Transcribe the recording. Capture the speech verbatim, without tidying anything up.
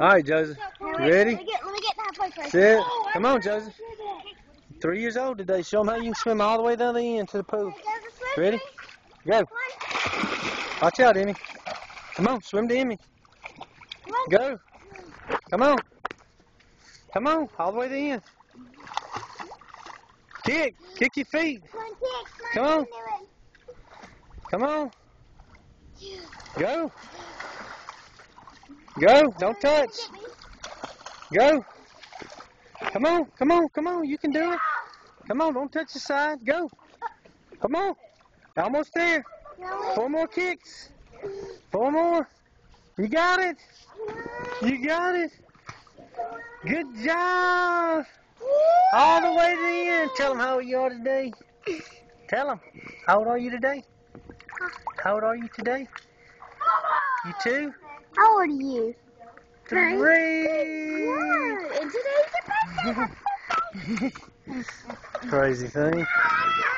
right, Joseph. You ready? Let me get, let me get that place right. Sit. Come on, Joseph. Three years old today. Show them how you can swim all the way down the end to the pool. Ready? Go. Watch out, Emmy. Come on, swim to Emmy. Go. Come on. Come on, all the way to the end. Kick. Kick your feet. Come on. Come on. Go. Go. Don't touch. Go. Come on. Come on. Come on. You can do it. Come on. Don't touch the side. Go. Come on. Almost there. Four more kicks. Four more. You got it. You got it. Good job. All the way to the end. Tell them how old you are today. Tell them. How old are you today? How old are you today? You two? How old are you? Three. And today's your birthday. Crazy thing.